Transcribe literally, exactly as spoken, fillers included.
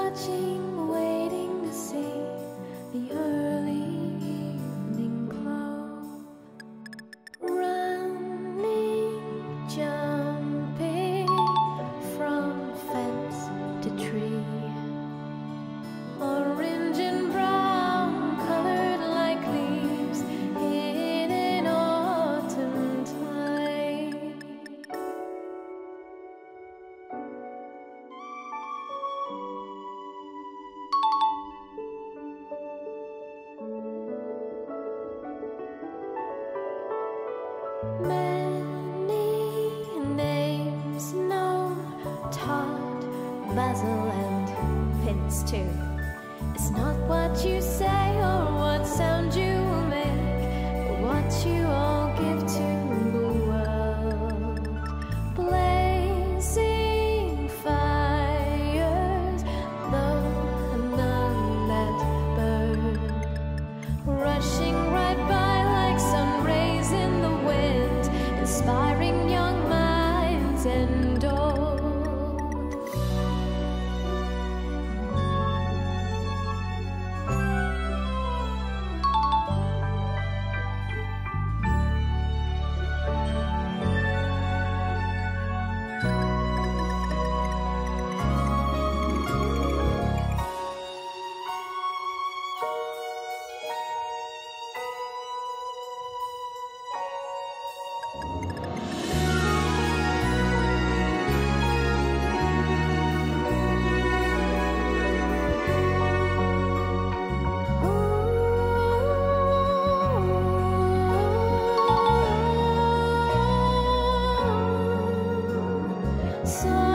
watching, waiting to see the early evening glow. Running, jumping from fence to tree. Orange and brown, colored like leaves in an autumn time. Many names known, taught, basil and pins too. It's not what you say or what sound you make, but what you all give to the world. Blazing fires, though none that burn, rushing right by like sun rays in the wind, inspiring young minds and old. So